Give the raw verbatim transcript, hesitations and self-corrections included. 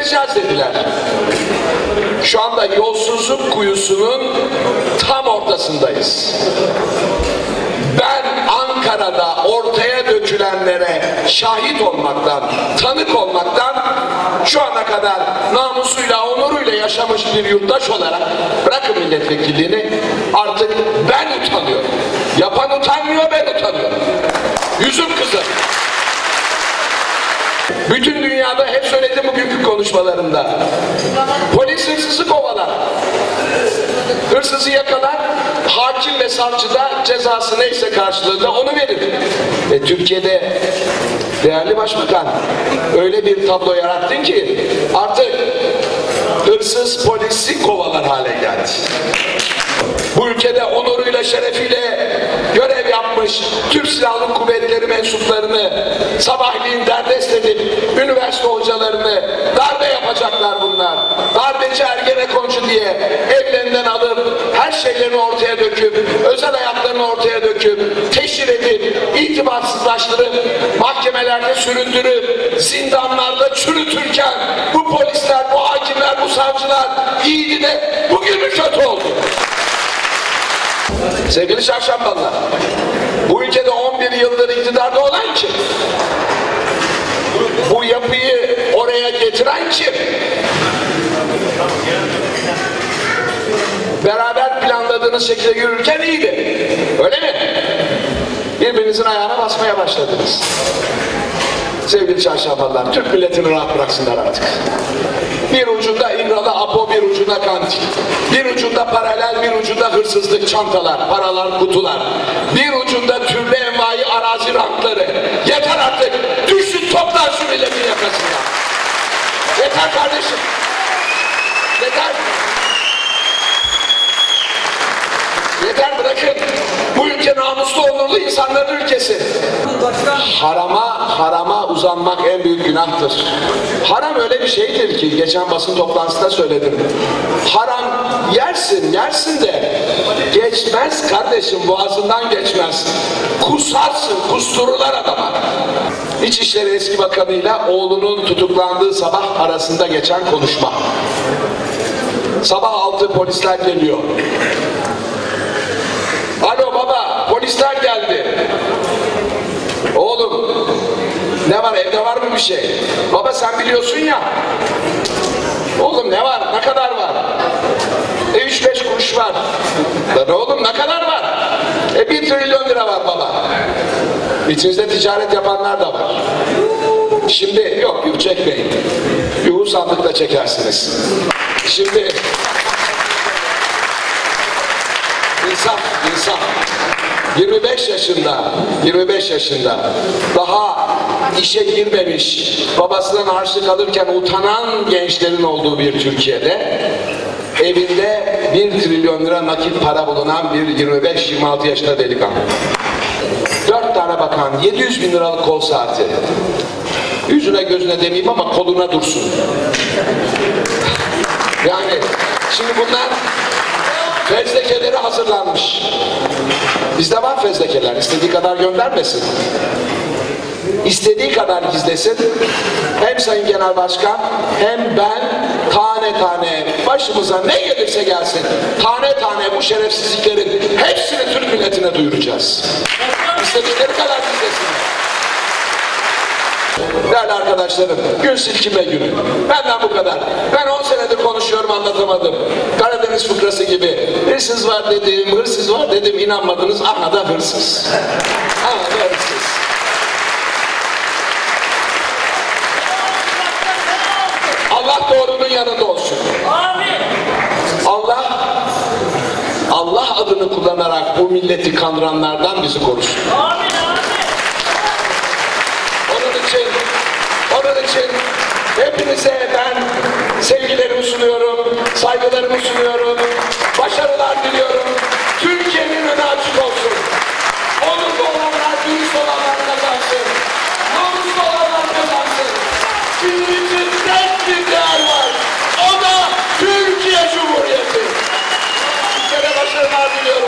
vereceğiz dediler. Şu anda yolsuzluk kuyusunun tam ortasındayız. Ben Ankara'da ortaya dökülenlere şahit olmaktan, tanık olmaktan şu ana kadar namusuyla, onuruyla yaşamış bir yurttaş olarak, bırakın milletvekilliğini, artık ben utanıyorum. Yapan utanmıyor, ben utanıyorum. Yüzüm kızım. Bütün dünyada hep söyledim bugünkü konuşmalarımda. Polis hırsızı kovalar. Hırsızı yakalar, hakim ve savcı da cezası neyse karşılığında onu verir. E, Türkiye'de değerli başbakan öyle bir tablo yarattın ki artık hırsız polisi kovalar hale geldi. Bu ülkede onuruyla, şerefiyle görev yapmış Türk Silahlı Kuvvetleri mensuplarını sabahleyin derdest edip üniversite hocalarını darbe yapacaklar bunlar. Darbeci Ergenekoncu diye evlerinden alıp her şeylerini ortaya döküp, özel hayatlarını ortaya döküp, teşhir edip, itibarsızlaştırıp, mahkemelerde süründürüp, zindanlarda çürütürken bu polisler, bu hakimler, bu savcılar iyiydi de bugün mü kötü oldu? Sevgili çarşambalılar, bu ülkede on bir yıldır iktidarda olan kim? Bu yapıyı oraya getiren kim? Beraber planladığınız şekilde yürürken iyiydi. Öyle mi? Birbirinizin ayağına basmaya başladınız. Sevgili çarşambalılar, Türk milletini rahat bıraksınlar artık. Bir ucunda İmralı Apo, bir ucunda kantin. Bir ucunda paralel, bir ucunda hırsızlık, çantalar, paralar, kutular. Bir ucunda türlü envai arazi rankları. Yeter artık! Düşün, toplar şu milletin yakasından. Yeter kardeşim! Yeter! Yeter, bırakın! Bu ülke namuslu, onurlu insanların ülkesi. Harama, harama uzanmak en büyük günahtır. Haram öyle bir şeydir ki, geçen basın toplantısında söyledim. Haram yersin, yersin de geçmez kardeşim, boğazından geçmez. Kusarsın, kustururlar adama. İçişleri eski bakanıyla oğlunun tutuklandığı sabah arasında geçen konuşma. Sabah altı polisler geliyor. Alo baba, polisler geldi. Oğlum, ne var, evde var mı bir şey? Baba sen biliyorsun ya. Oğlum ne var, ne kadar var? E üç beş kuruş var. Lan oğlum ne kadar var? E bir trilyon lira var baba. İçinizde ticaret yapanlar da var. Şimdi yok, yuh çekmeyin. Yuhu sandıkta çekersiniz. Şimdi İnsaf, insaf. yirmi beş yaşında, yirmi beş yaşında daha işe girmemiş, babasından harçlık alırken utanan gençlerin olduğu bir Türkiye'de evinde bir trilyon lira nakit para bulunan bir yirmi beş yirmi altı yaşında delikanlı. Dört tane bakan, yedi yüz bin liralık kol saati. Yüzüne gözüne demeyeyim ama koluna dursun. Yani şimdi bunlar fezlekeleri hazırlanmış. Bizde var fezlekeler. İstediği kadar göndermesin. İstediği kadar gizlesin. Hem Sayın Genel Başkan hem ben tane tane başımıza ne gelirse gelsin tane tane bu şerefsizliklerin hepsini Türk milletine duyuracağız. İstedikleri kadar gizlesinler. Değerli arkadaşlarım, gün silkime günü. Benden bu kadar. Ben on senedir konuşuyorum, anlatamadım. Karadeniz fıkrası gibi. Hırsız var dedim, hırsız var dedim, inanmadınız. Aha da hırsız. Aha da hırsız. Allah doğrunun yanında olsun. Allah, Allah adını kullanarak bu milleti kandıranlardan bizi korusun. Onun için hepinize ben sevgilerimi sunuyorum, saygılarımı sunuyorum, başarılar diliyorum. Türkiye'nin önü açık olsun. Onurlu olanlar, dürüst olanlar kazansın. Namuslu olanlar kazansın. Bizim için tek bir değer var. O da Türkiye Cumhuriyeti. Bir kere başarılar diliyorum.